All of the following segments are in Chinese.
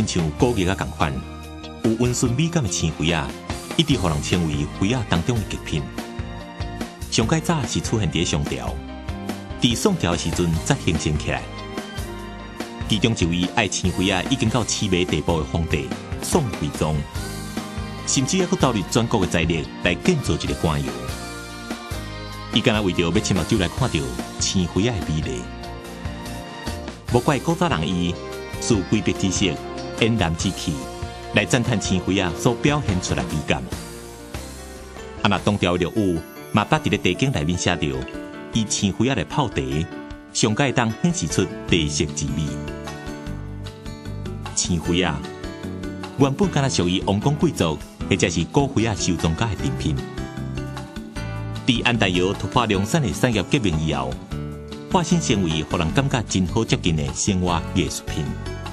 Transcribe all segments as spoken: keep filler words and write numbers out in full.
像果叶啊同款，有温顺美感的青花啊，一直互人称为花啊当中的极品。上盖早是出现伫上朝，伫宋朝的时阵才形成起来。其中一位爱青花啊已经到痴迷地步的皇帝宋徽宗，甚至还佫投入全国的财力来建造一个官窑。伊敢若为着要亲目睭来看到青花啊的美丽，无怪古早人以树规笔之色、嫣然之气来赞叹青花啊所表现出来美感。啊，那东条六五嘛，捌伫咧地经内面写着，以青花啊来泡茶，上界当显示出地色之美。青花啊，原本敢若属于王公贵族或者是古花啊收藏家的珍品。伫安大窑突破量产的产业革命以后，化身成为让人感觉真好接近的生活艺术品。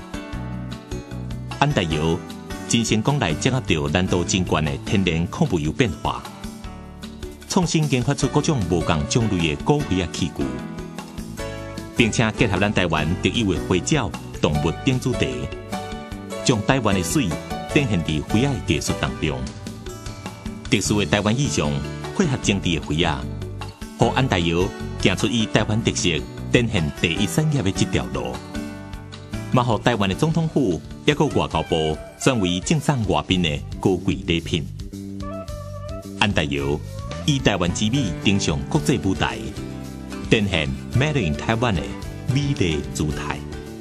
安大窑真成功来掌握到难度真悬的天然矿物油变化，创新研发出各种无同种类的古花啊器具，并且结合咱台湾特有的花鸟、动物等主题，将台湾的水展现伫花啊的艺术当中。特殊的台湾意象配合精致的花啊，让安大窑行出以台湾特色展现第一产业的这条路。嘛，互台湾的总统府也个外交部选为赠送外宾的高贵礼品。安大窑以台湾之美登上国际舞台，展现 Made in Taiwan 的美丽姿态。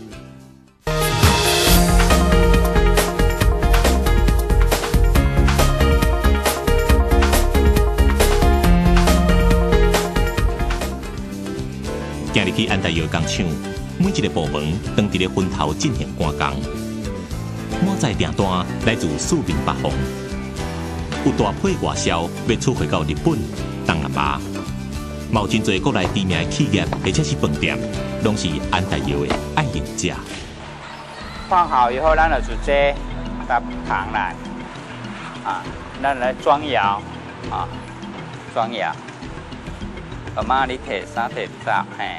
今日去安大窑工厂，每一个部门当伫咧分头进行赶工，满载订单来自四面八方，有大批外销要出回到日本、东南亚，嘛有真侪国内知名的企业或者是饭店，拢是安大窑的爱用者。 放好以后，咱就直接把它扛来，啊，咱来装窑，啊，装窑。阿妈，你摕啥摕啥？嘿，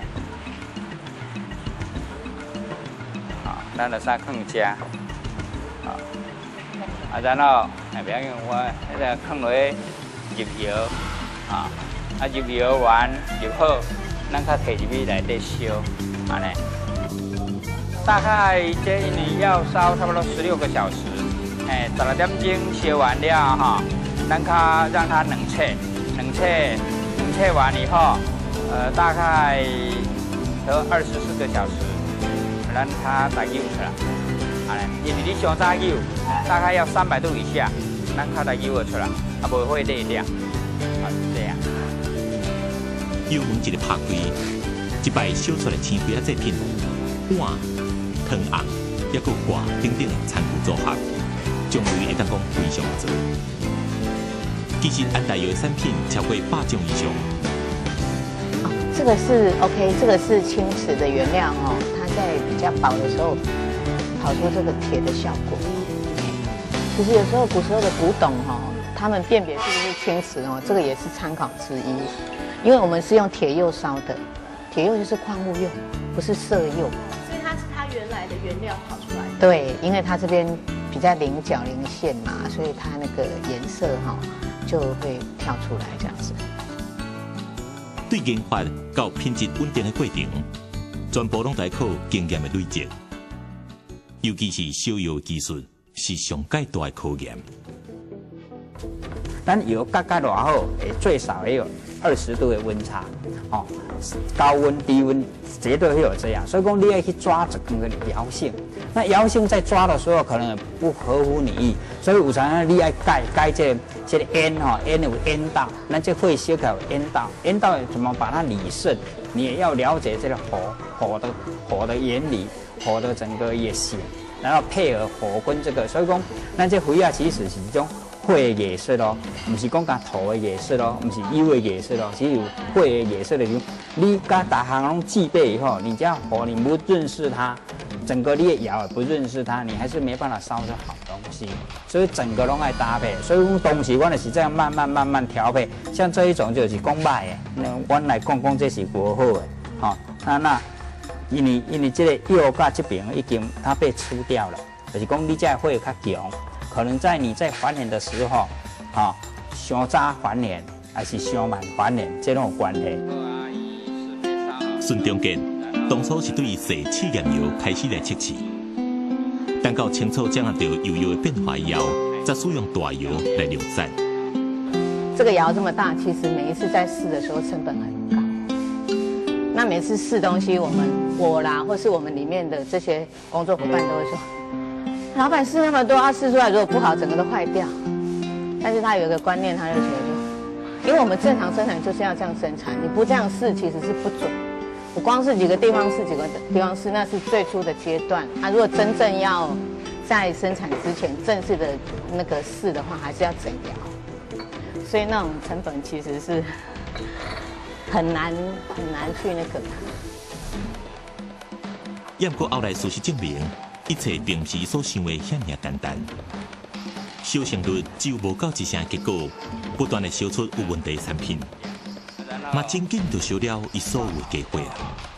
好，咱就啥放遮，好，啊，然后哎，不要用我那个放落去入窑，啊，啊入窑完入好，咱较摕入去内底烧，安尼。大概这一年要烧差不多十六个小时，哎，十六点钟烧完了哈，咱较让它冷却，冷却。冷却完以后，呃，大概得二十四个小时，让它打油出来。啊，因为你上早油，大概要三百度以下，让它打油出来，啊，不会裂掉。啊，是这样。 油门一个拍开，一摆烧出来青花啊制品，碗、汤甕，也佮挂等等的餐具组合，种类会当讲非常多。其实安大窑的产品超过百种以上。 哦，这个是 OK， 这个是青瓷的原料哦，它在比较薄的时候跑出这个铁的效果。其实有时候古时候的古董哈、哦，他们辨别是不是青瓷哦，这个也是参考之一。因为我们是用铁釉烧的，铁釉就是矿物釉，不是色釉。 所以它是它原来的原料跑出来的。 对，因为它这边比较棱角棱线嘛，所以它那个颜色哈、哦。就会跳出来这样子。 对研发到品质稳定的过程，全部拢在靠经验的累积，尤其是烧窑技术是上界大的考验。 咱窑隔隔偌好，会最少也有二十度的温差，哦，高温低温绝对会有这样，所以讲你要去抓整个窑性。那窑性在抓的时候可能不合乎你意，所以有常常你要改改这个、这个烟哈，烟有烟道，那这会烧开有烟道，烟道怎么把它理顺？你也要了解这个火火的火的原理，火的整个也行，然后配合火跟这个，所以讲咱这灰啊其实是一种火的艺术咯，不是讲甲土的艺术咯，不是油的艺术咯，只有火的艺术的时候，你甲大行拢具备以后，你这样火你不认识它，整个你的窑也不认识它，你还是没办法烧出好东西。所以整个拢爱搭配，所以讲东西我就是这样慢慢慢慢调配。像这一种就是讲歹的，那我来讲讲这是不好的，好、哦，那那因为因为这个釉甲这边已经它被吃掉了。 就是讲你这火较强，可能在你在还原的时候，哈、哦，上早还原还是上慢还原，这种有关系。 孙中建当初是对洗试验油开始来测试，等到清楚掌握到油药的变化以后，再使用大油来量产。 这个窑这么大，其实每一次在试的时候成本很高。那每次试东西，我们我啦，或是我们里面的这些工作伙伴都会说，老板试那么多，啊试出来如果不好，整个都坏掉。但是他有一个观念，他就觉得，因为我们正常生产就是要这样生产，你不这样试其实是不准。我光是几个地方试，几个地方试，那是最初的阶段。啊，如果真正要在生产之前正式的那个试的话，还是要整窑，所以那种成本其实是很难很难去那个。 不过后来事实证明，一切并不是所想的遐尔简单。烧成率只有无够一成的结果，不断的烧出有问题的产品。嘛，真紧就烧了伊所有的家伙啊！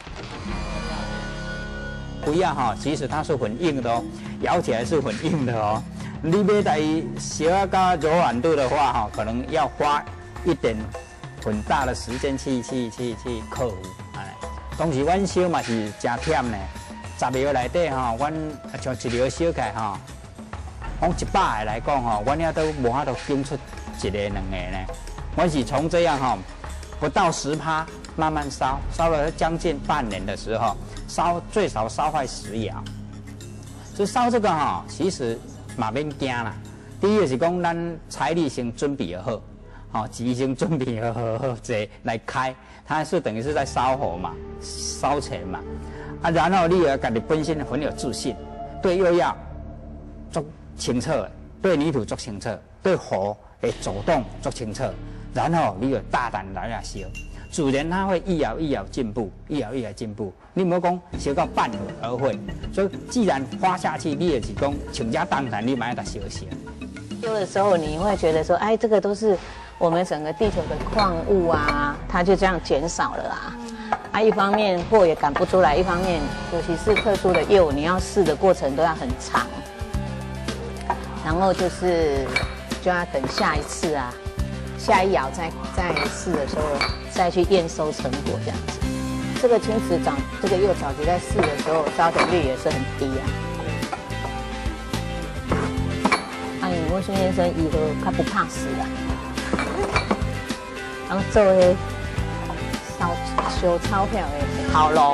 不要哈，其实它是很硬的哦，咬起来是很硬的哦。你要来烧到柔软度的话哈，可能要花一点很大的时间去去去去克服。哎，当时阮烧嘛是真忝呢，十苗内底哈，阮像一苗烧起来哈，讲一百个来讲哈，阮也都无法度拣出一个两个呢。阮是从这样哈。不到十趴，慢慢烧，烧了将近半年的时候，烧最少烧坏十窑。所以烧这个哈、哦，其实嘛免惊啦。第一个是讲咱财力先准备好，好、哦，钱先准备好好好这来开，它是等于是在烧火嘛，烧钱嘛。啊，然后你要家己本身很有自信，对釉药做清澈，对泥土做清澈，对火会主动做清澈。然后你就大胆来啊烧，自然它会一窑一窑进步，一窑一窑进步。你唔好讲烧到半途而废，所以既然花下去，你也是讲倾家荡产，你买它烧烧。 丢的时候，你会觉得说，哎，这个都是我们整个地球的矿物啊，它就这样减少了啊。啊，一方面货也赶不出来，一方面尤其是特殊的釉，你要试的过程都要很长，然后就是就要等下一次啊。下一窑再再试的时候，再去验收成果这样子。这个青瓷早，这个釉早期在试的时候，招粉率也是很低啊。啊，因为孙先生伊都较不怕死啊，然后做迄烧烧钞票的头路。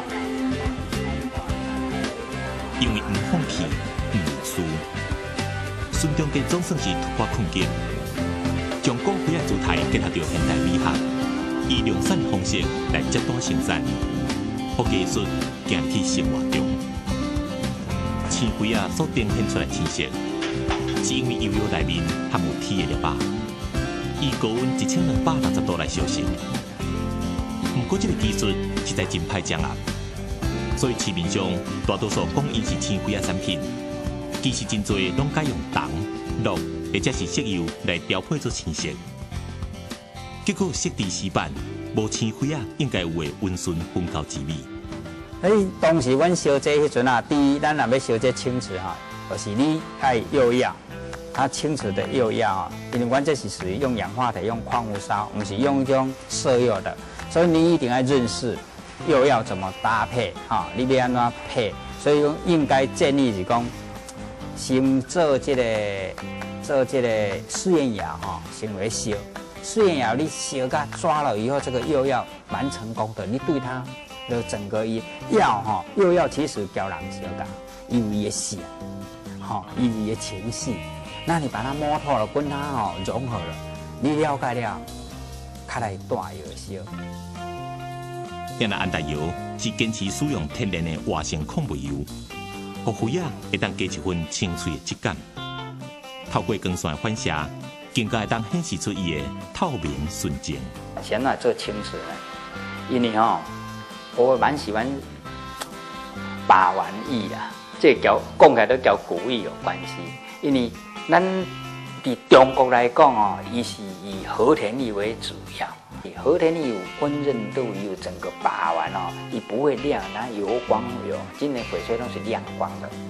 因为唔放弃，唔输，孙中建总算是突破困境。将古灰仔姿态结合着现代美学，以量产方式来接单生产，让技术行去生活中。青灰仔所呈现出来青色，是因为釉药内面含有铁的粒巴，以高温一千两百六十度来烧成。不过这个技术实在真歹掌握，所以市面上大多数讲伊是青灰仔产品，其实真侪拢改用铜、铝。或者是石油来调配做青色，结果设计失败，无青灰啊应该有的温顺烘烤之美。 所当时阮烧这迄阵啊，第一，咱若要烧这青瓷哈，就是你爱釉药，它青瓷的釉药啊，因为阮这是属于用氧化铁、用矿物烧，我们是用这种色釉的，所以你一定要认识釉药怎么搭配哈，你要安怎配，所以应该建议是讲，先做这个。做这个试验窑哈，先来烧。试验窑你烧个抓了以后，这个釉药蛮成功的。你对它的整个药哈，釉药其实叫人烧个，有伊的性，哈，有伊的情绪。那你把它摸透了，跟它哈融合了，你了解了，较来大窑烧。 咱安大窑是坚持使用天然的活性矿物油，让灰仔会当加一份清脆的质感。透过光线反射，更加会当显示出伊的透明纯净。 先来做青瓷呢，因为吼、哦，我蛮喜欢把玩意啦，这叫讲起来都叫古意有关系。因为咱伫中国来讲哦，伊是以和田玉为主要，和田玉有温润度，有整个把玩哦，伊不会亮，然后油光有，今年翡翠都是亮光的。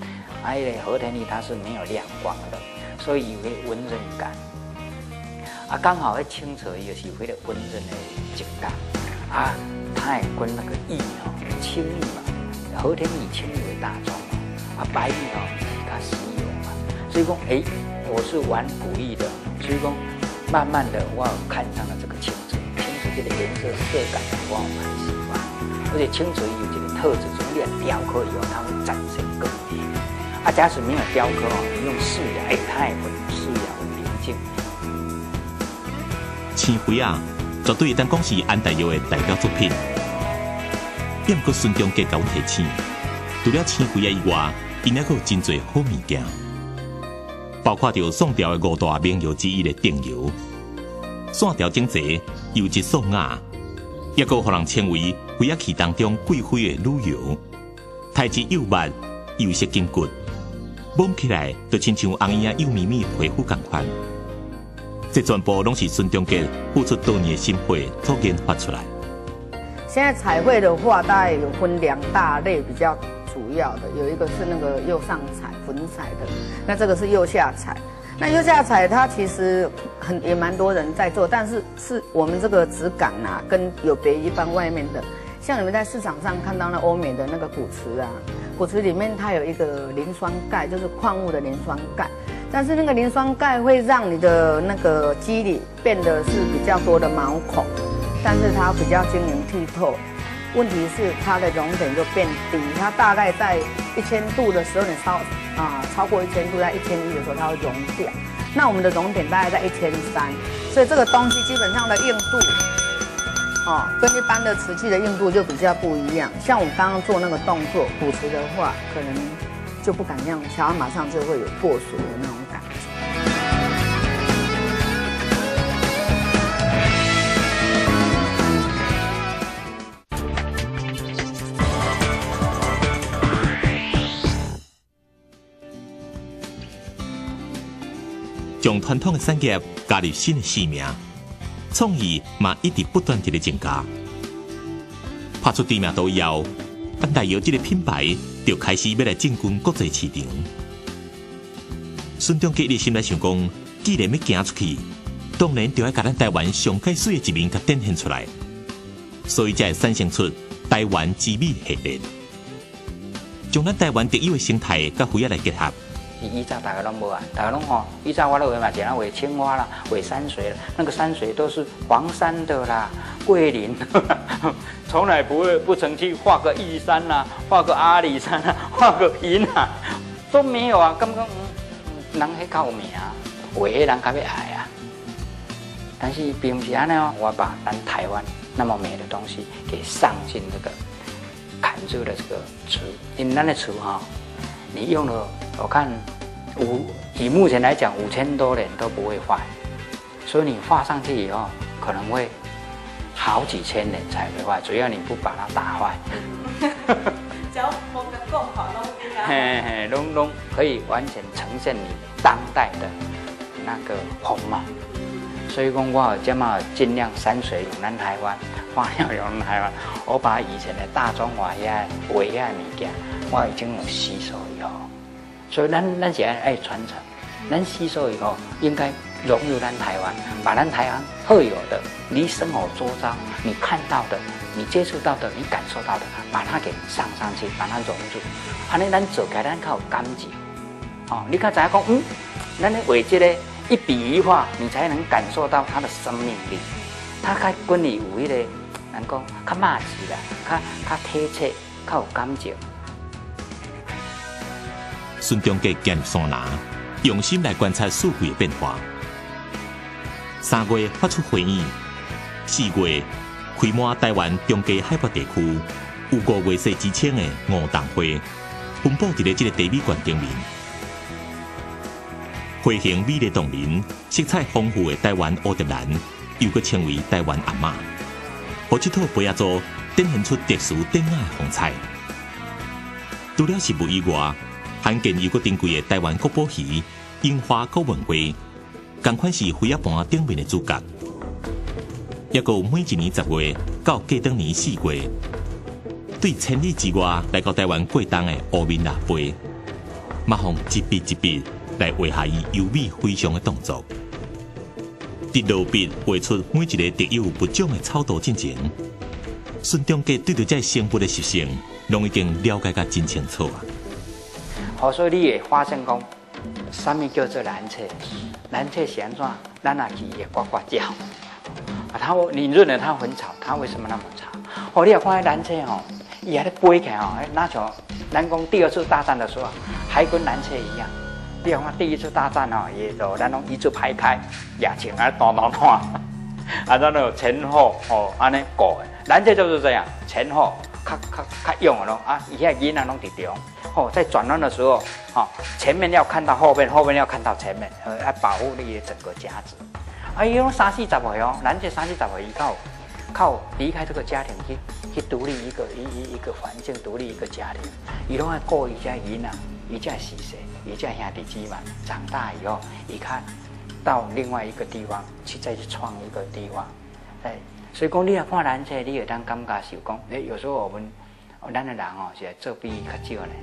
啊，迄个和田玉它是没有亮光的，所以有迄个温润感。啊，刚好迄清澈又是有迄个温润的质感。啊，它也跟那个玉哦，青玉嘛，和田玉青玉为大宗嘛，啊，白玉哦是较稀有嘛，所以讲，哎，我是玩古玉的，所以讲，慢慢的我看上了这个青瓷，青瓷这个颜色色感我蛮喜欢，而且青瓷有这个特质，就是练雕刻以后它会展现更美。啊，假使没有雕刻哦，用饰牙，哎，它也会饰牙为明镜。 青灰啊，绝对当讲是安大药的代表作品。也毋过孙中计甲阮提醒，除了青灰啊以外，因还佫有真侪好物件，包括着宋朝的五大名窑之一的定窑，线条整齐，又质素雅，也佫互人称为灰仔器当中贵妃的女窑，材质又密又色金骨，摸起来就亲像红衣啊幼咪咪皮肤同款。这全部拢是孙中杰付出多年的心血所研发出来。 现在彩绘的话，大概有分两大类，比较主要的有一个是那个釉上彩、粉彩的，那这个是釉下彩。那釉下彩它其实很也蛮多人在做，但是是我们这个质感啊，跟有别一般外面的。像你们在市场上看到那欧美的那个古瓷啊，古瓷里面它有一个磷酸钙，就是矿物的磷酸钙。但是那个磷酸钙会让你的那个肌理变得是比较多的毛孔，但是它比较晶莹剔透。问题是它的熔点就变低，它大概在一千度的时候，你超啊、呃、超过一千度，在一千一的时候它会熔掉。那我们的熔点大概在一千三，所以这个东西基本上的硬度，哦，跟一般的瓷器的硬度就比较不一样。像我们刚刚做那个动作，古瓷的话，可能就不敢那样敲，马上就会有破损的那种感觉。 将传统的产业加入新的生命，创意嘛一直不断地增加。拍出知名度以后，安大窑这个品牌就开始要来进军国际市场。孙中杰的心来想讲，既然要行出去，当然就要把咱台湾上界水的一面给展现出来，所以才会产生出台湾之美系列，将咱台湾特有的生态甲灰仔来结合。 以早大家拢无啊，大家拢吼，以早我都画嘛，简单画青蛙啦，画山水啦，那个山水都是黄山的啦，桂林，从来不会不曾去画个玉山啦，画个阿里山啦，画个云海，都没有啊，根本嗯，人迄较有名啊，画迄人较要爱啊。但是并不是安尼哦，我把咱台湾那么美的东西给上进这个砍制的这个瓷，因为咱的瓷哈，你用了。我看五以目前来讲五千多年都不会坏，所以你画上去以后可能会好几千年才会坏，只要你不把它打坏。 只要风格够好，都应该。 嘿嘿，拢拢可以完全呈现你当代的那个风貌。所以讲我这么尽量山水用咱台湾，花鸟用咱台湾，我把以前的大中华遐画遐物件，我已经有吸收以后。所以咱咱是爱传承，咱吸收以后应该融入咱台湾，把咱台湾特有的、你生活周遭你看到的、你接触到的、你感受到的，把它给上上去，把它融入。安尼咱做起来咱较有感情。哦，你较知影讲，嗯，咱咧画这个一笔一画，你才能感受到它的生命力。它较跟你有迄个，咱讲较马实啦，较较贴切，较有感情。 孙中杰建立山拿，用心来观察四季的变化。三月发出火焰，四月开满台湾中加海拔地区，有五月色之称的梧桐花，分布在这个地美馆顶面。花型美丽动人，色彩丰富的台湾蝴蝶兰，又被称为台湾阿嬷，和这套杯仔座展现出特殊典雅的风采。除了食物以外，罕见又搁珍贵的台湾国宝鱼、樱花国文花，同款是灰仔盘顶面的主角。也搁有每一年十月到过当年四月，对千里之外来到台湾过冬的乌面腊杯， 马上一笔一笔来画下伊优美非常的动作。伫落笔画出每一个得有不种的草图进前，孙中杰对着这生活的习性，拢已经了解甲真清楚啊。 好，所以你会发现讲，什么叫做蓝色？蓝色是安怎？咱也去也呱呱叫。啊，它你认为它很吵，它为什么那么吵？哦，你也看蓝色哦，伊还咧飞起来哦，那像咱讲第二次大战的时候，还跟蓝色一样。你也看第一次大战哦，也都咱拢一字排开，也情啊咚咚咚，啊，咱有前后哦，安尼过的。蓝色就是这样，前后较较较用的咯啊，伊遐囡仔拢伫中。哦，在转弯的时候，哦，前面要看到后面，后面要看到前面，呃，来保护你的整个家子。啊，伊拢三四十岁哦，男这三四十岁，伊靠靠离开这个家庭去去独立一个一一一个环境，独立一个家庭，伊拢爱顾伊家囡仔，伊家是谁，伊家兄弟姊妹，长大以后，伊看到另外一个地方去再去创一个地方，哎，所以讲你也看男这，你会当感觉是讲，哎，有时候我们咱的人哦，是做比伊较少呢。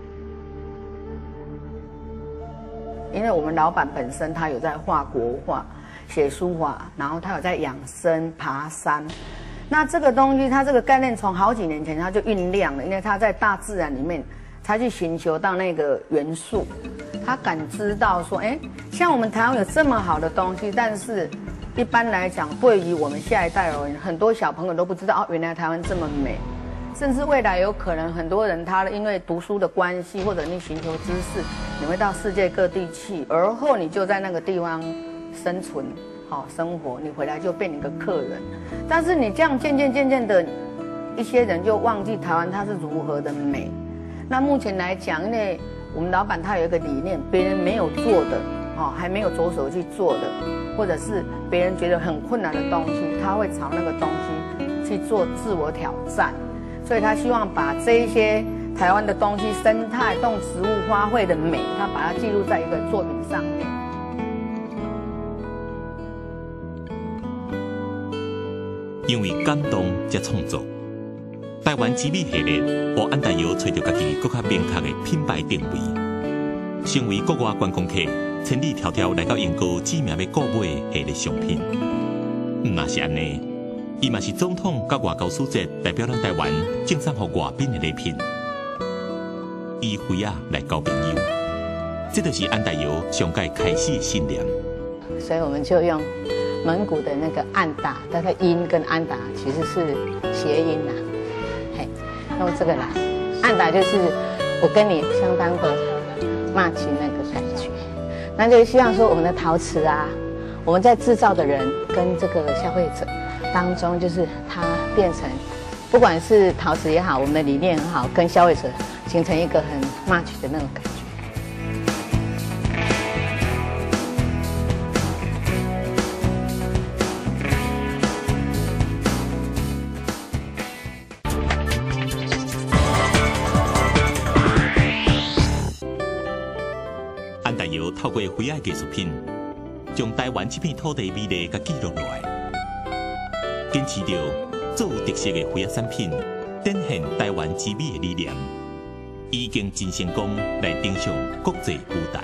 因为我们老板本身他有在画国画、写书法，然后他有在养生、爬山。那这个东西，他这个概念从好几年前他就酝酿了，因为他在大自然里面，他去寻求到那个元素，他感知到说，哎，像我们台湾有这么好的东西，但是一般来讲，对于我们下一代而言，很多小朋友都不知道哦，原来台湾这么美。甚至未来有可能很多人他因为读书的关系，或者你寻求知识，你会到世界各地去，而后你就在那个地方生存，好生活，你回来就变一个客人。但是你这样渐渐渐渐的，一些人就忘记台湾它是如何的美。那目前来讲，因为我们老板他有一个理念，别人没有做的，哦，还没有着手去做的，或者是别人觉得很困难的东西，他会朝那个东西去做自我挑战。所以他希望把这一些台湾的东西、生态、动植物、花卉的美，他把它记录在一个作品上面。 因为感动才创作，台湾之美系列，和安大瑶找到家己更较明确的品牌定位，成为国外观光客千里迢迢来到英国知名的购买系列商品。唔那是安尼。伊嘛是总统甲外交使节代表咱台湾赠送予外宾的礼品，以花啊来交朋友，这就是安大瑶上届开始的信念。 所以我们就用蒙古的那个安达，它的音跟安达其实是谐音呐、啊，嘿，用这个来，安达就是我跟你相当的match那个感觉，那就希望说我们的陶瓷啊，我们在制造的人跟这个消费者。当中就是它变成，不管是陶瓷也好，我们的理念很好，跟消费者形成一个很 match 的那种感觉。 安大瑶透过花艺艺术品，将台湾这片土地美丽甲记录落来。坚持着做有特色的花产品，展现台湾之美的理念，已经真成功来登上国际舞台。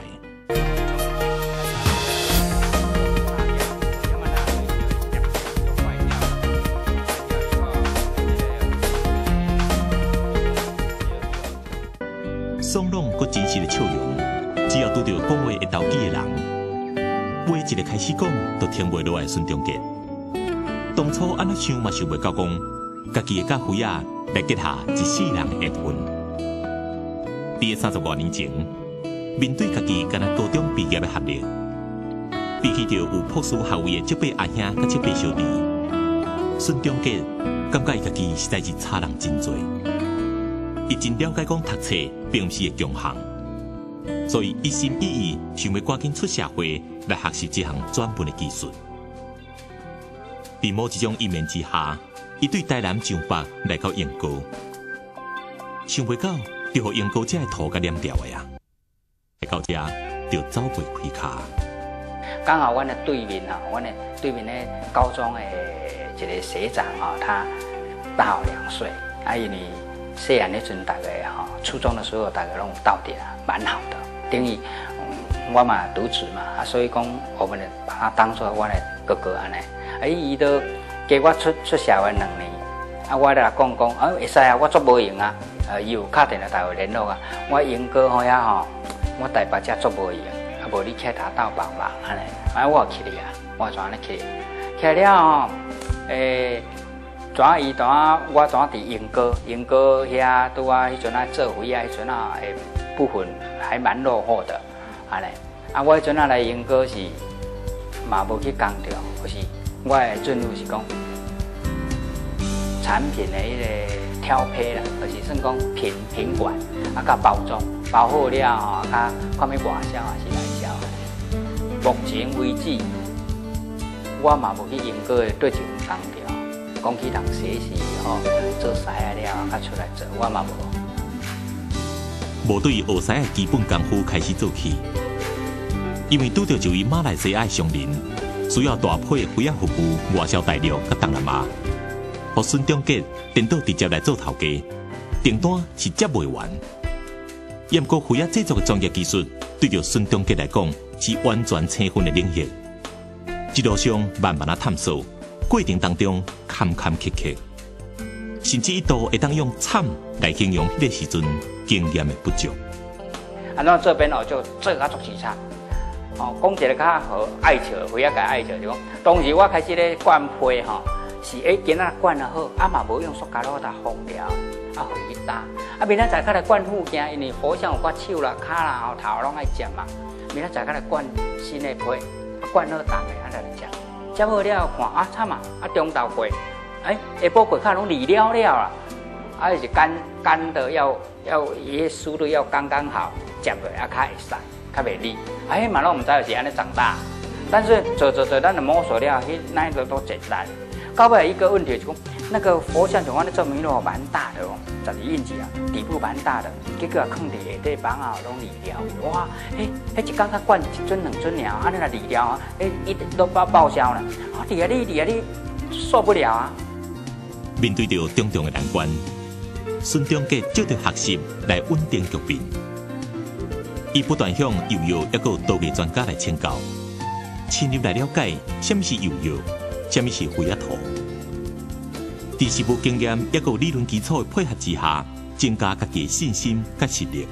爽朗佮真实的笑容，只要拄到讲话会投机的人，话一个开始讲，就停袂落来。孙中杰。当初安怎想嘛想袂到讲，家己会甲花啊来结下一世人的缘分。伫三十多年前，面对家己敢若高中毕业的学历，比起着有朴素学位的这辈阿兄甲这辈小弟，孙中杰感觉伊家己实在是差人真多。伊真了解讲读册并不是个强项，所以一心一意想要赶紧出社会来学习这项专门的技术。在某一种一面之下，伊对台南上北来到英国，想袂到就互英国这个土甲黏掉的呀，来到这就走袂开卡。 刚好阮的对面啊，阮的对面的高中的一个学长啊，他大我两岁，啊，因为细汉那阵大概哈，初中的时候大概拢有到点啊，蛮好的。 等于我嘛独子嘛，啊，所以讲我们把他当做我的哥哥安尼。啊，伊都加我出出社会两年，啊，我来讲讲，啊，会使啊，我做无用啊，呃，伊有敲电话台湾联络啊，我英哥好呀吼，我台北遮做无用，啊，无你去他斗帮忙安尼，啊，我去哩啊，我怎安尼去？去了吼，诶。怎伊怎我怎伫英哥，英哥遐拄啊，迄阵啊做肥啊，迄阵啊诶部分还蛮落后的，安尼。啊，我迄阵啊来英哥是嘛无去工调，就是我的准入是讲产品的迄个挑配啦，就是算讲品品管啊，甲包装包好了吼，甲看要外销还是内销。目前为止，我嘛无去英哥的对一份工调。讲去人学习吼，做师啊了，啊出来做，我嘛无。无对学师的基本功夫开始做起，因为拄到一位马来西亚商人，需要大批肥仔服务外销大陆甲东南亚，互孙中杰颠倒直接来做头家，订单是接袂完。不过肥仔制作的专业技术，对着孙中杰来讲是完全青分的领域，一路上慢慢啊探索。过程当中坎坎坷坷，甚至一度会当用惨来形容迄个时阵经验的不足。 啊，那这边哦就做较足时差，哦，讲一个较好爱笑，肥仔甲爱笑就讲，当时我开始咧灌胚吼，是诶今仔灌得好，啊嘛无用塑胶袋封了，啊互伊打，啊明仔载较来灌附件，因为佛像有刮手啦、骹啦、后头拢爱食嘛，明仔载较来灌新的胚，啊灌好重的啊来食。接好了看啊惨啊，啊中昼过，哎下晡过卡拢离了了啦，啊就是干干的要要伊速度要刚刚好，接落啊较会使，较袂离，啊迄嘛拢唔知是安尼长大，但是做做做咱就摸索了，迄那一个都简单。到尾一个问题就是讲，那个佛像像我咧做米罗蛮大的哦，十二英尺啊，底部蛮大的，结果放伫下底房啊拢离了，哇，迄迄一缸较灌一尊两尊尔，安尼来离了啊，迄一都报报销了，啊离啊你离啊你受不了啊！ 面对着重重的难关，孙中杰借着学习来稳定局面，伊不断向油药一个刀艺专家来请教，深入来了解什么是油药。什么是肥仔涂？在实务经验一个理论基础的配合之下，增加家己的信心甲实力。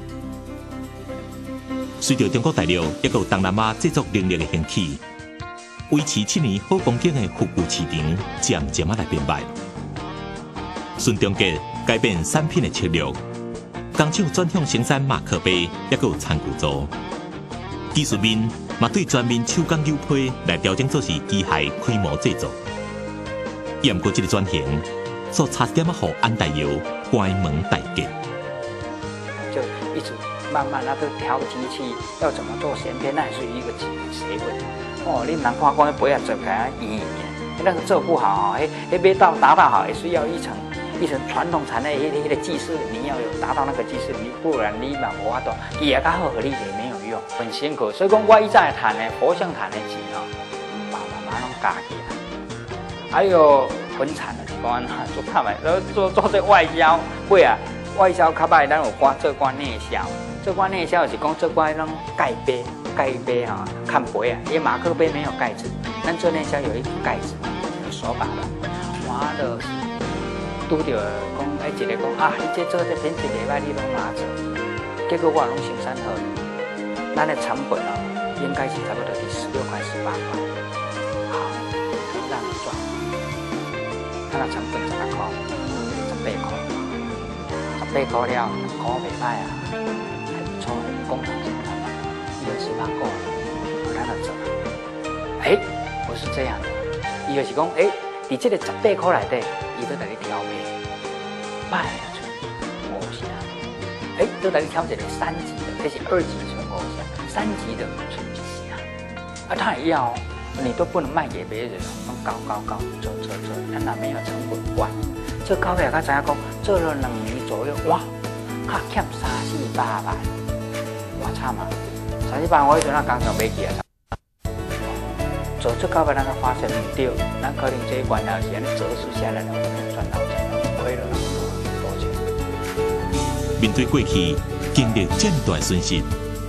随着中国大陆一个东南亚制作能力的兴起，维持七年好光景的复古市场渐渐啊来变卖。孙中杰改变产品的策略，工厂转向生产马克杯，一个餐具组。技术面嘛对全面手工油胚来调整做是机械开模制作，不过这个转型，所差点啊，互安大油关门大吉。 就一直慢慢那个调机器要怎么做衔片，那也是一个学问。哦，你难看光不要做起来圆圆，那个做不好哦，迄迄味道达到好也是要一层一层传统产业迄迄个技师，你要有达到那个技师，你不然你嘛无法度，伊也较好，和你也没有用，很辛苦。所以讲我以前谈的佛像谈的钱哦，慢慢慢拢加起来。还有分产的是讲做看卖，然后做做这外销，会啊，外销较歹，咱有关做关内销，做关内销是讲做关那种盖杯。盖杯哈，看杯啊，因为马克杯没有盖子，但做内销有一个盖子，有手把的。我的拄着讲，哎，一个讲啊，你这做这品质袂歹，你拢拿走。结果我拢生产好，咱的成本哦，应该是差不多是十六块、十八块。好，让你赚，咱的成本十八块，十八块，十八块了，块袂歹啊，还不错，工厂生产。十八个，我让他走。哎，不是这样的，伊就是讲，哎，你这个十八块内底，伊都带你挑配，卖出五箱。哎，都带你挑一个三级的，这是二级纯五箱，三级的纯一箱。啊，他也要，你都不能卖给别人，用高高高做做做，咱哪没有成本管？这高尾他知影讲，做了两年左右，哇，他欠三四百万，我惨啊！三四百我迄阵啊工厂买起啊，做出到尾咱才发现唔对，咱可能这一关了是安尼折数下来了，我们赚到钱了，亏了那么多多钱。 面对过去经历这么大的损失，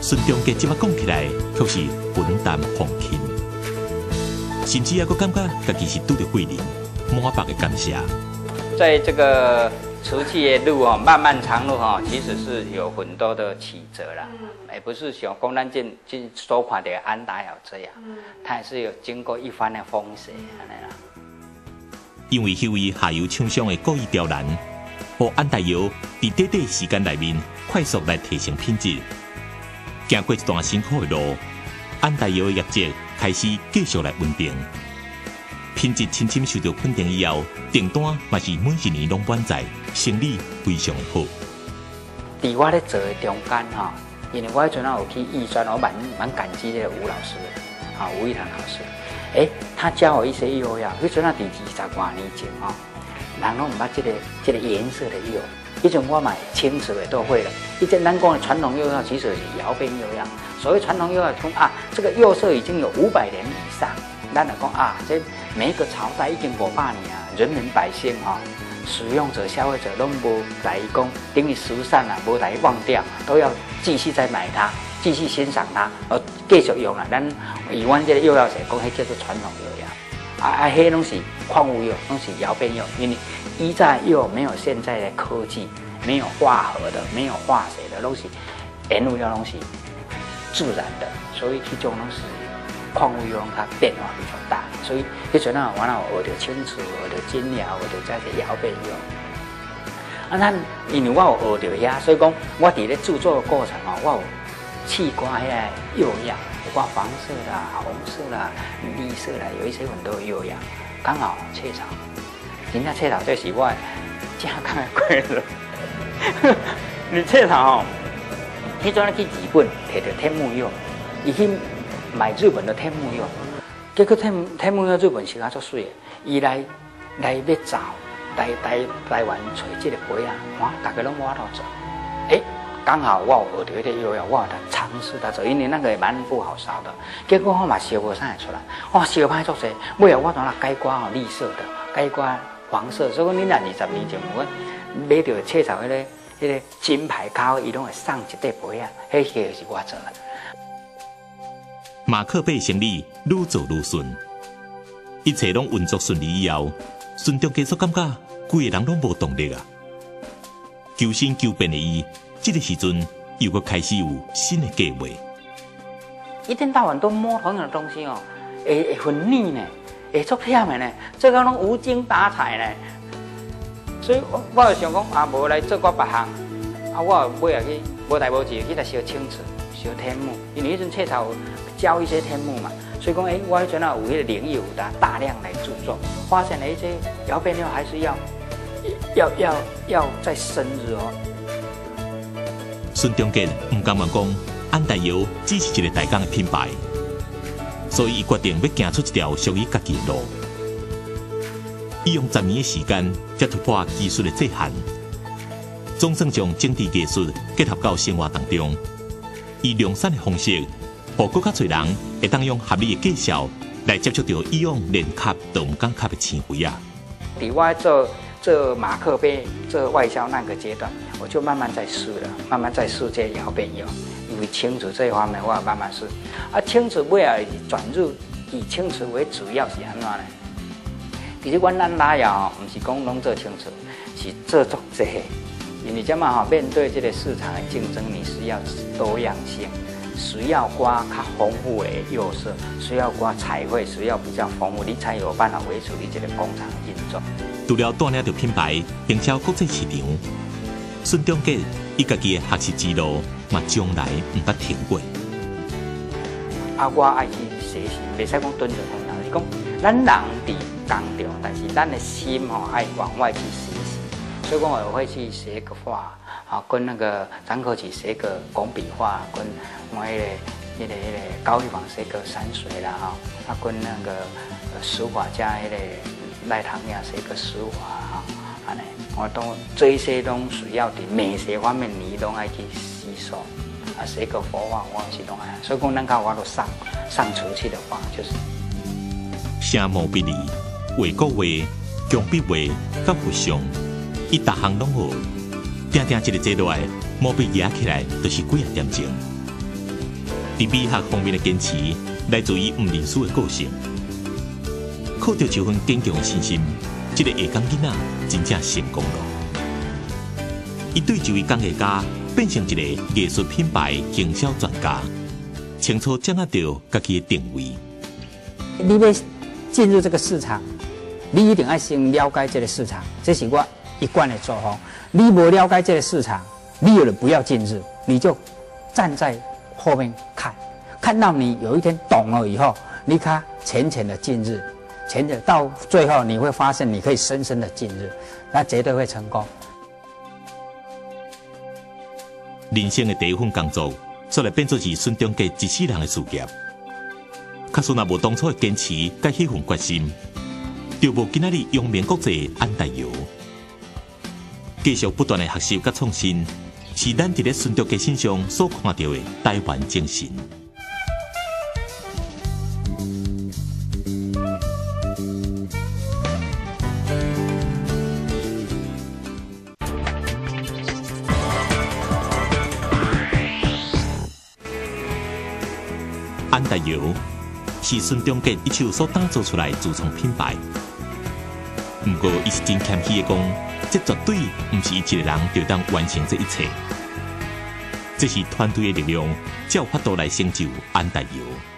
孙中杰即摆讲起来，却是云淡风轻，甚至还佫感觉家己是拄着贵人，满腹的感谢。 在这个瓷器的路哦，漫漫长路哈，其实是有很多的曲折啦，也不是像讲咱这这所看的安达窑这样，它也是有经过一番的风雪安尼啦。 因为迄位下游厂商的故意刁难，让安大窑伫短短时间内面快速来提升品质。经过一段辛苦的路，安大窑的业绩开始继续来稳定。品质深深受到肯定以后，订单嘛是每一年拢满载，生意非常好。 伫我咧做的中间哈，因为我迄阵啊有去义专，我蛮蛮感激这个吴老师，啊吴一堂老师，诶，他教我一些釉药。迄阵啊伫二十外年前啊，人拢唔捌这个这个颜色的釉。迄阵我买青瓷的都会了。以前咱讲的传统釉药其实是窑变釉药。所谓传统釉药，从啊这个釉色已经有五百年以上。咱来讲啊，这每一个朝代已经五百年啊，人民百姓哈、哦，使用者、消费者拢无来讲，等于失散了，无来忘掉，都要继续再买它，继续欣赏它，而继续用了。咱以阮这个釉药是讲，迄叫做传统釉药。啊啊，迄拢是矿物釉，拢是窑变釉，因为以前釉没有现在的科技，没有化合的，没有化学的，拢是原物料，拢是自然的，所以迄种拢是。矿物釉它变化比较大，所以迄阵啊，我那学着青瓷，学着金窑，学着这个窑变釉。啊，咱因为我有学着遐，所以讲我伫咧制作的过程哦，我有试过遐釉样，有挂黄色啦、红色啦、绿色啦，有一些很多釉样，刚好雀巢，人家雀巢这是我正港的贵人。你雀巢哦，迄阵去日本摕着天目釉，伊去。买日本的天目釉，结果天天目釉日本是啊足水的，伊来来要找来台台湾找这个杯啊，哇，大家拢无法度做，哎，刚好我有学到这个釉药，我有来尝试它做，因为那个蛮不好烧的，结果我嘛烧无啥会出来，哇，烧歹足济，尾后我当然改挂吼绿色的，改挂黄色，所以讲你若二十年前我买到雀巢迄个迄个金牌烤，伊拢会送一块杯啊，迄个是我做的。 马克杯生意愈做愈顺，一切拢运作顺利以后，孙中杰所感觉规个人拢无动力啊。求新求变的伊，这个时阵又搁开始有新的计划。 一天到晚都摸同样的东西哦，会会很腻呢，会足忝的呢，这个拢无精打采呢。所以我我就想讲啊，无来做我别项，啊，我尾下去无代无志去来烧青瓷、烧天目，因为迄阵雀巢教一些天目嘛，所以讲哎，我迄阵啊有迄个领域有大大量来制作，发现了一些窑变料还是要要要要再深入哦。 孙中杰唔甘愿讲安大窑只是一个台港的品牌，所以伊决定要行出一条属于家己的路。伊用十年的时间，才突破技术的界限，总算将整体技术结合到生活当中，以量产的方式，让更较侪人会当用合理的介绍来接触到以往连卡都唔敢卡的青灰啊。 伫我做做马克杯做外销那个阶段，我就慢慢在试了，慢慢在试这窑变釉，因为青瓷这一方面我也慢慢试。啊，青瓷尾啊转入以青瓷为主要是安怎呢？其实阮咱拉窑唔是讲拢做青瓷，是做足济。因为这嘛吼，面对这个市场的竞争，你需要多样性，需要刮较丰富的釉色，需要刮彩绘，需要比较丰富，你才有办法维持你这个工厂运作。 除了带领着品牌营销国际市场，孙中杰伊家己的学习之路嘛，从来唔捌停过。 啊，我爱去学习，袂使讲蹲着空头。是讲咱人伫工厂，但是咱的心吼爱往外去学习。所以讲我会去学个画，啊，跟那个张可启学个工笔画，跟我迄个、迄个、迄个高玉坊学个山水啦，哈，啊，跟那个书法家迄个赖唐亚学个书法，哈，安尼，我都这一些拢需要伫美学方面，你拢爱去吸收。啊，学个佛画，我是拢爱。所以讲，咱靠我都上上瓷器的话，就是声毛笔字、画国画、钢笔画、甲佛像。伊逐项拢好，定定一个坐落来，毛笔压起来就是几啊点钟。 在美学方面的坚持，来自于吴仁书的个性。靠着这份坚强的信心，这个下岗囡仔真正成功了。伊对这位工艺家变成一个艺术品牌经销专家，清楚掌握到家己的定位。 你要进入这个市场，你一定要先了解这个市场，这是我一贯的作风。你不了解这个市场，你有人不要进入，你就站在后面看，看到你有一天懂了以后，你看浅浅的进入。前者到最后，你会发现你可以深深的进入，那绝对会成功。 人生的第一份工作，说来变作是孙中杰一世人的事业。假使若无当初的坚持，甲迄份决心，就无今仔日扬名国际的安大油。继续不断的学习甲创新，是咱伫咧孙中杰身上所看到的台湾精神。安大油是孙中杰一手所打造出来的自创品牌。不过，伊是真谦虚的讲，这绝对不是伊一个人就当完成这一切。这是团队的力量，才有法度来成就安大油。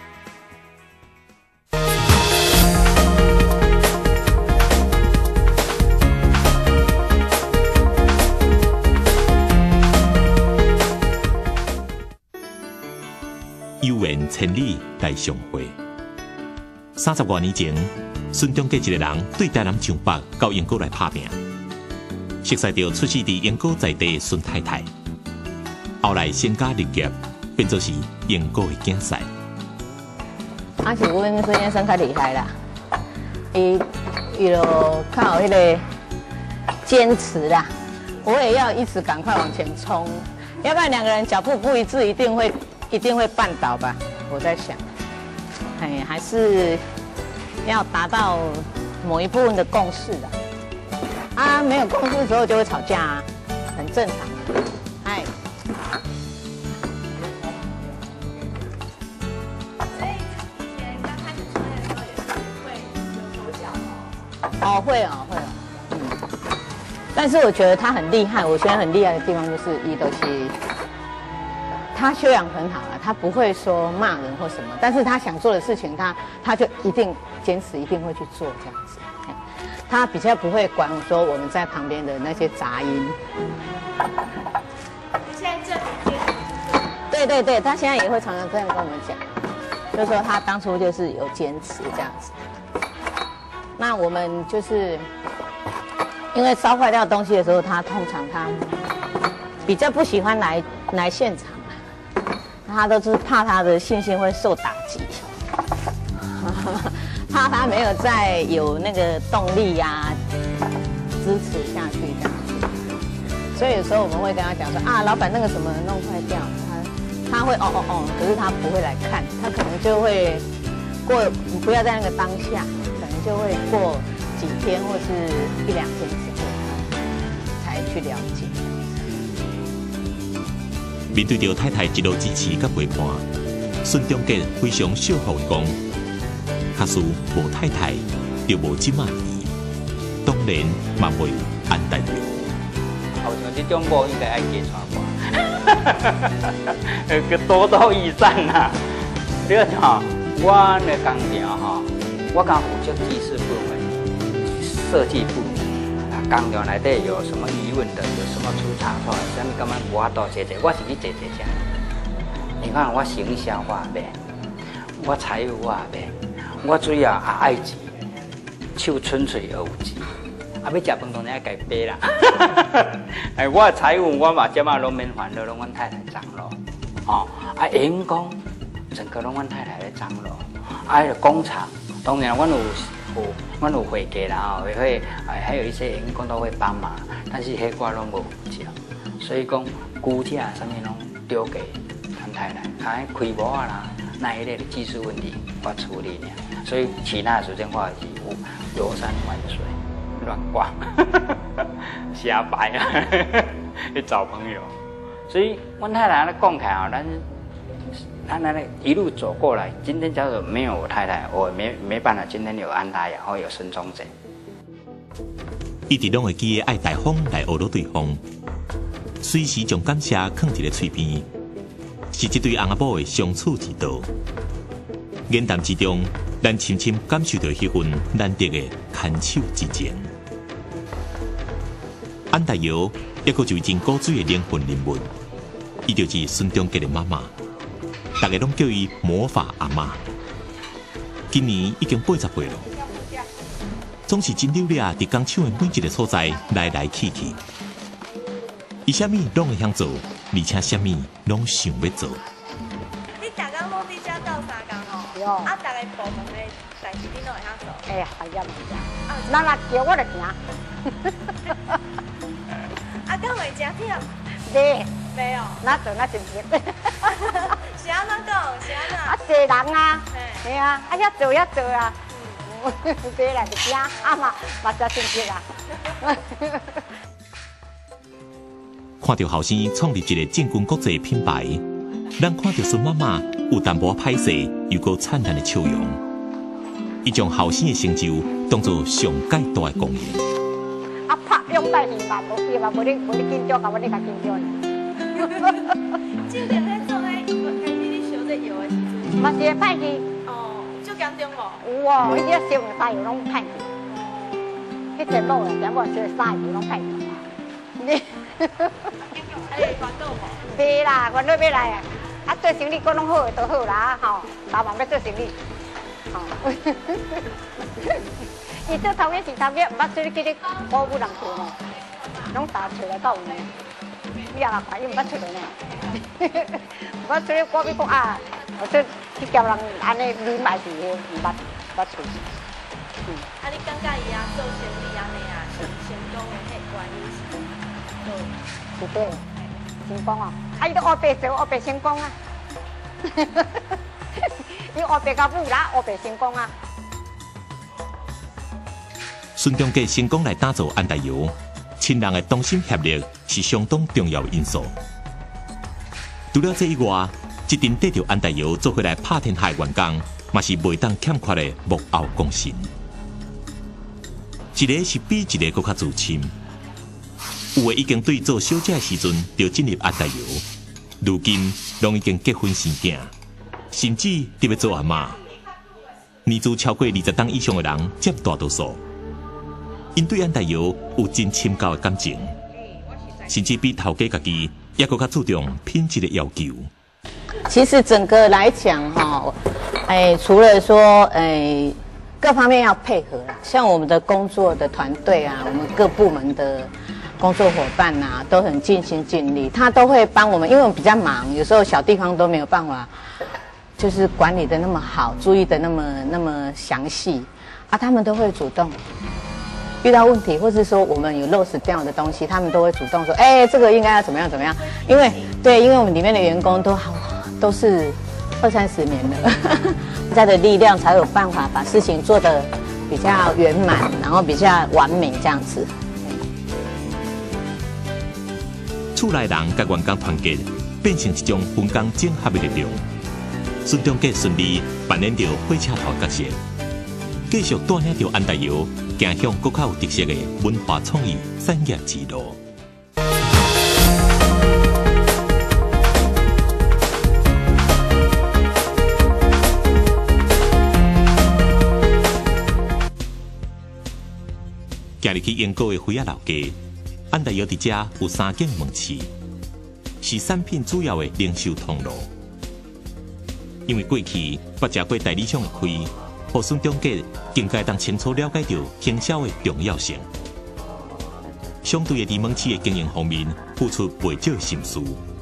有缘千里来相会。三十多年前，孙中杰一个人对台南上北到英国来打拼，熟悉到出世伫英国在地的孙太太，后来身家立业，变作是英国的竞赛。 啊，是阮孙先生较厉害啦，伊伊就较有迄个坚持啦，我也要一直赶快往前冲，要不然两个人脚步不一致，一定会。一定会绊倒吧？我在想，哎，还是要达到某一部分的共识的。啊，没有共识的时候就会吵架啊，很正常。哎。 所以以前刚开始创业的时候也是会有手脚哦。 哦，会哦，会哦，嗯。但是我觉得他很厉害，我觉得很厉害的地方就是一都是。他修养很好啊，他不会说骂人或什么，但是他想做的事情，他他就一定坚持，一定会去做这样子。他比较不会管说我们在旁边的那些杂音。 现在这里接对对对，他现在也会常常这样跟我们讲，就是说他当初就是有坚持这样子。那我们就是因为烧坏掉东西的时候，他通常他比较不喜欢来来现场。他都是怕他的信心会受打击，怕他没有再有那个动力呀、啊，支持下去这样子。所以有时候我们会跟他讲说啊，老板那个什么弄坏掉，他他会哦哦哦，可是他不会来看，他可能就会过，你不要在那个当下，可能就会过几天或是一两天之后才去了解。面对着太太一路支持甲陪伴，孙中杰非常惜福地讲：假使无太太，就无即卖伊，当然嘛袂有安大油。 好像这种某应该爱加传我，个多多益善呐。你看哈，我的工厂哈，我刚负责技术部门、设计部门。工厂内底有什么疑问的，有什么出差错，什么根本无法度解决，我是去解决这。你看我行销我也免，我财务我也免，我主要也爱钱，手春嘴而有钱，啊要食饭当然要家买啦。哎，我的财务我嘛，即马拢免烦恼，拢阮太太掌咯。哦，啊员工整个拢阮太太咧掌咯。啊，迄个工厂当然阮有。有，阮有会计啦，也会，还有一些员工都会帮忙，但是迄我拢无负责，所以讲估价上面拢丢给咱太太，啊开模啊啦，那一类的技术问题我处理呢，所以其他的时间我是有游山玩水，乱逛，瞎摆啊，去找朋友，所以阮太太咧讲起来哦，咱那那那一路走过来，今天假如没有我太太，我没没办法今天有安达雅或有孙中正。 一直拢会记得爱大方来学到对方，随时将感谢放伫咧嘴边，是一对翁仔某的相处之道。言谈之中，咱深深感受到迄份难得的牵手之情。安大瑶也个就真古锥的灵魂人物，伊就是孙中杰的妈妈，大家拢叫伊魔法阿嬷。今年已经八十岁了，总是真溜咧，伫工厂的每一个所在来来去去，伊啥物拢会晓做，而且啥物拢想要做。 你大工拢伫遮斗三工吼？ 对哦。 啊，大家部门的代志你拢会晓做？ 哎呀，哎呀，哎呀，咱若叫我就行。 啊，敢会食忝？ 袂， 没有。 那做那真甜。 是安怎讲？是安怎？ 啊，济人啊， 嘿系啊，啊遐做遐做啊，袂来就惊，啊嘛嘛真真甜啊。 看到后生创立一个进军国际品牌，咱看到孙妈妈有淡薄歹势又够灿烂的笑容，伊将后生的成就当作上界大的贡献。 啊，拍两代年嘛，无伊嘛无你无你紧张，甲我你甲紧张。 之前咧做咧，开始你烧这药的时阵， 嘛是会歹去， 哦，足严重无？ 有哦，迄个烧的柴油拢歹去，迄全部的全部烧的柴油拢歹去。你， 啊，你烦恼无？ 袂啦，阮都要来啊！啊，做生意讲拢好，都好啦，吼，老板要做生意，吼。伊做头家是头家，毋捌出去去咧鼓舞人做呢，拢打出来到有呢。你也看，伊毋捌出来呢，毋捌出去鼓舞讲啊，我做去叫人安尼买卖是毋捌捌出。嗯。 啊，你感觉伊啊做生意安尼啊，成成功的迄原因是？ 是对，成功哦！啊，伊都学白做，学白成功啊！伊学白到母啦，学白成功啊！ 孙中杰成功来打造安大瑶，亲人的同心协力是相当重要的因素。除了这以外，一定带着安大瑶做回来拍天下的员工，嘛是袂当欠缺的幕后功臣。一个是比一个更较自信。有的已经对做小姐的时阵就进入安大瑶，如今拢已经结婚生囝，甚至特别做阿嬷。年资超过二十档以上的人占大多数，因对安大瑶有真深厚的感情，甚至比头家家己也更较注重品质的要求。 其实整个来讲哈，哎，除了说哎各方面要配合啦，像我们的工作的团队啊，我们各部门的工作伙伴呐、啊，都很尽心尽力，他都会帮我们，因为我们比较忙，有时候小地方都没有办法，就是管理的那么好，注意的那么那么详细，啊，他们都会主动遇到问题，或是说我们有漏失掉的东西，他们都会主动说，哎、欸，这个应该要怎么样怎么样，因为对，因为我们里面的员工都好都是二三十年了，大家的力量才有办法把事情做得比较圆满，然后比较完美这样子。 厝内人甲员工团结，变成一种分工整合的力量。孙中杰顺利扮演着火车头角色，继续带领着安大瑶行向更较有特色的文化创意产业之路。今日去英国的辉仔老家。安大瑶伫遮有三间门市，是产品主要的零售通路。因为过去捌食过代理商的亏，互孙中杰更加当清楚了解到行销的重要性。相对的，伫门市的经营方面，付出袂少心思。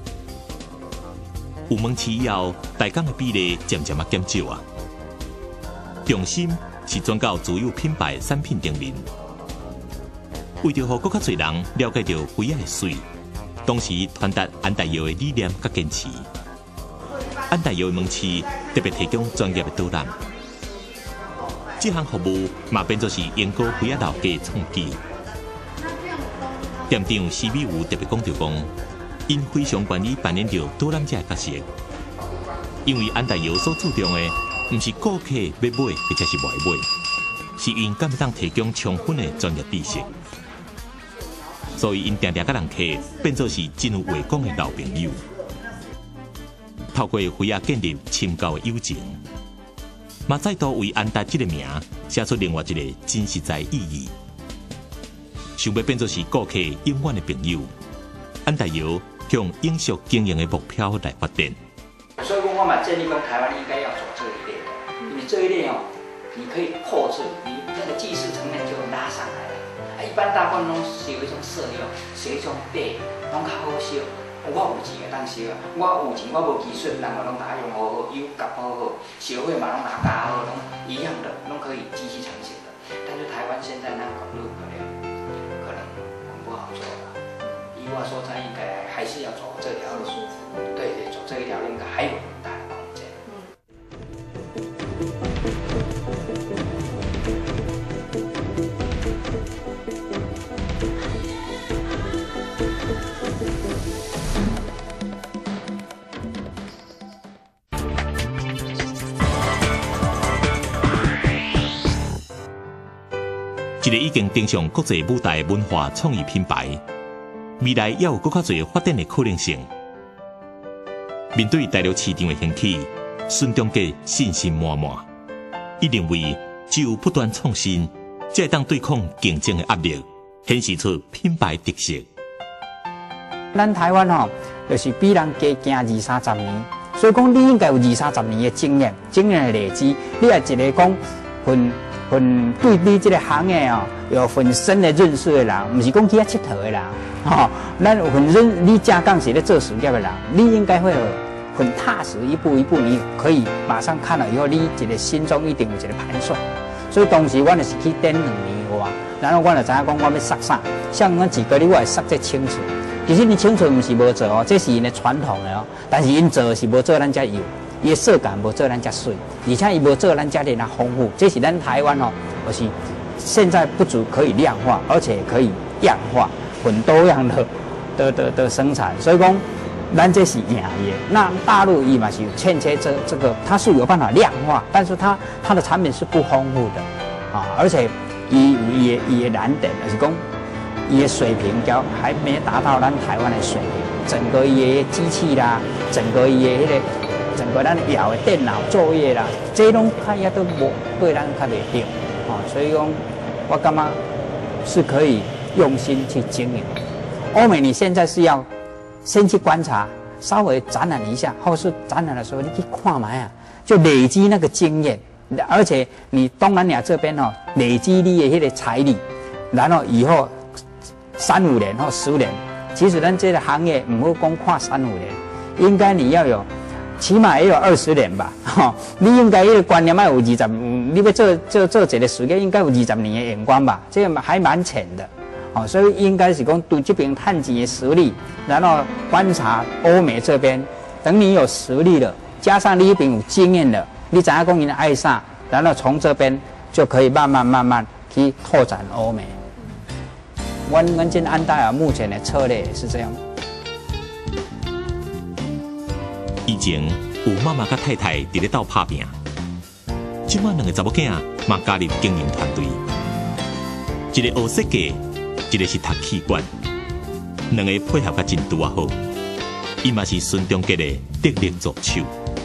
有门市以后，大工的比例渐渐啊减少啊。重心是转到自有品牌产品顶面。为着让更较侪人了解到辉仔的水，同时传达安大瑶的理念甲坚持。安大瑶的门市特别提供专业的导览，这项服务嘛变作是英国辉仔老家的创举。店长施美如特别讲着讲，因非常愿意扮演着导览者的角色， 因为安大油所注重的，不是顾客要买或者是卖买，是因敢要当提供充分的专业知识。所以因常常甲人客变做是真有话讲的老朋友。透过辉亚建立深厚的友情，嘛再度为安达这个名写出另外一个真实在意义。想要变做是顾客永远的朋友，安达油向永续经营的目标来发展。 所以讲，我嘛建议讲，台湾应该要走这一类，因为这一类哦，你可以后置，你那个技术层面就拉上来了。啊，一般大部分拢是有一种色用，是一种底，拢较好烧。我有钱会当烧啊，我有钱我无技术，人嘛拢打用好好，油夹好好，烧火嘛拢打加好，拢一样的，拢可以机器成型的。但是台湾现在那个路可能可能很不好做了。以我所知，应该还是要走这条路。对对，走这一条路应该还有很大的空间。 一个已经登上国际舞台的文化创意品牌，未来也有更较多发展的可能性。面对大陆市场的兴起，孙中杰信心满满。伊认为，只有不断创新，才会当对抗竞争的压力，显示出品牌特色。 咱台湾吼、哦，就是比人加行二三十年，所以讲你应该有二三十年的经验，经验的累积，你也一个讲分。分对你这个行业哦，有很深的认识的人，不是讲去遐佚佗的人，吼、哦，咱有很认，你正讲是咧做事业的人，你应该会有很踏实，一步一步，你可以马上看了以后，你一个心中一定有一个盘算。所以当时我就是去等两年哇，然后我就知影讲我要杀啥，像我几个月我会杀这清楚。其实你清楚不是无做哦，这是因的传统的哦，但是因做是无做咱遮有。伊的色感无做咱遮水，而且伊无做咱遮的那丰富，这是咱台湾哦，就是现在不足可以量化，而且可以样化，很多样的的的的生产，所以讲咱这是赢的。那大陆伊嘛是欠缺这这个，它是有办法量化，但是它它的产品是不丰富的啊，而且伊有伊的伊的难点，就是讲伊的水平较还没达到咱台湾的水平，整个伊的机器啦，整个伊的迄个。整个咱摇的电脑作业啦，这拢看也都无对咱较袂对，哦，所以讲我感觉是可以用心去经营。欧美你现在是要先去观察，稍微展览一下，或是展览的时候你去看嘛呀，就累积那个经验，而且你东南亚这边哦，累积你的迄个财力，然后以后三五年或十年，其实咱这个行业唔好光看三五年，应该你要有。起码也有二十年吧，哈、哦！你应该一个观念要有二十，你要做做做一个事业，应该有二十年的眼光吧，这个还蛮浅的，哦，所以应该是讲对这边探钱的实力，然后观察欧美这边，等你有实力了，加上你一边有经验了，你知影讲你爱啥，然后从这边就可以慢慢慢慢去拓展欧美。我我这安大尔目前的策略也是这样。 以前有妈妈甲太太伫咧斗拍拼，即摆两个查某囝嘛加入经营团队，一个学设计，一个是读气管，两个配合甲真拄啊好。伊嘛是孙中杰的得力助手。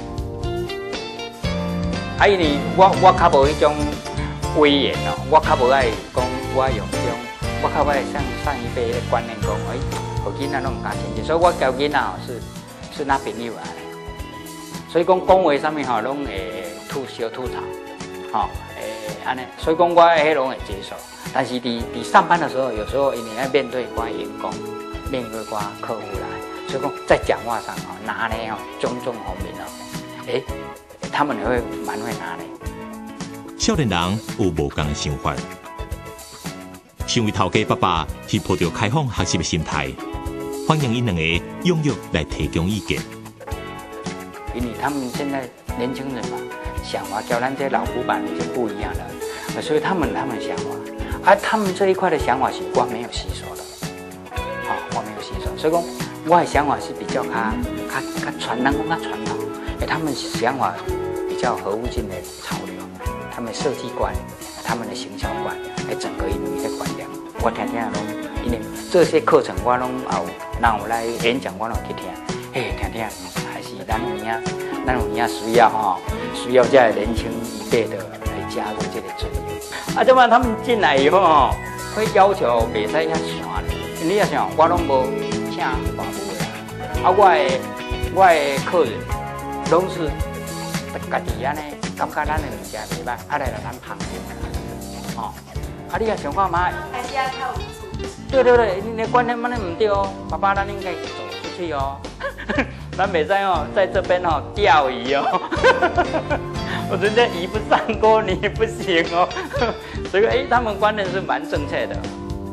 啊，因为我我较无迄种威严哦，我较无爱讲我用这种，我较爱像上一辈的观念讲，哎，互囡仔拢唔敢亲近，所以我交囡仔哦是是拿朋友啊。所以讲讲话上面吼，拢会吐小吐槽，吼、哦，诶安尼，所以讲我迄拢会接受。但是伫伫上班的时候，有时候因为要面对寡员工，面对寡客户来，所以讲在讲话上吼，拿捏哦，种种方面哦，诶，他们也会蛮会拿捏。 少年人有无同的想法，身为头家爸爸是抱着开放学习的心态，欢迎因两个踊跃来提供意见。 因为他们现在年轻人嘛，想法跟咱这老古板就不一样了，所以他们他们想法，而、啊、他们这一块的想法是我没有吸收的，啊、哦，我没有吸收，所以讲我的想法是比较较较较传统，较传统， 哎，他们想法比较合乎进的潮流，他们设计观、他们的行销观，哎，整个因为在观念，我听听拢，因为这些课程我拢也有，然后来演讲我拢去听，哎，听听还是咱有影，咱有影需要哈，需要这年轻一辈的来加入这个专业。啊，这么他们进来以后哦，会要求袂使遐散的，因为你要想，我拢无请外部的，啊，我的我的客人拢是家己安尼，感觉咱的物件袂歹，啊来来咱旁边，哦，啊你也想看嘛？ 还是要靠武术。 对对对，你的观念蛮唔对哦，爸爸，咱应该走出去哦，咱袂使哦，在这边哦钓鱼哦，我人家鱼不上钩，你不行哦，所以哎，他们观念是蛮正确的。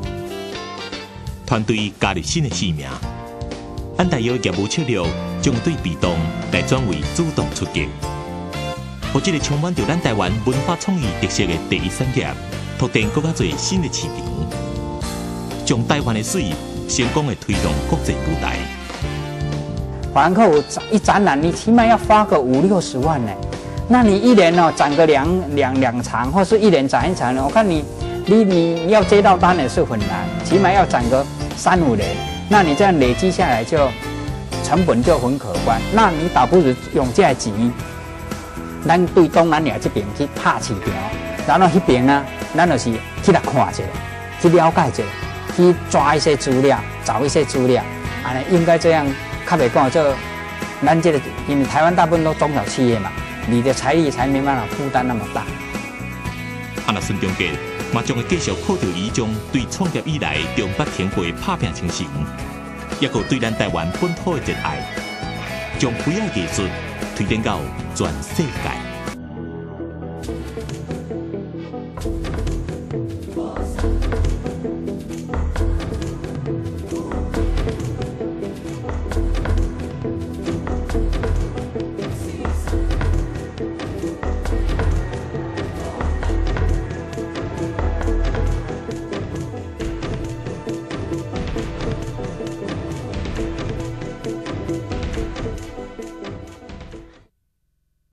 团队加入新的性命，安大有业务策略，将对被动来转为主动出击，或这个充满着咱台湾文化创意特色的第一产业，拓展更加多新的市场，将台湾的水成功的推动国际舞台。 法兰克福一展览，你起码要花个五六十万呢。那你一年哦展个两两两场，或是一年展一场呢？我看你你你要接到单也是很难，起码要展个三五年。那你这样累积下来就成本就很可观。那你倒不如用这个钱，咱对东南亚这边去拍市场，然后那边呢，咱就是去来看一下，去了解一下，去抓一些资料，找一些资料，啊，应该这样。较袂讲做，咱这个因为台湾大部分都中小企业嘛，你的财力才没办法负担那么大。 啊，那孙中杰嘛将会继续靠着以种对创业以来中北天过拍拼精神，也个对咱台湾本土的热爱，将飞仔艺术推展到全世界。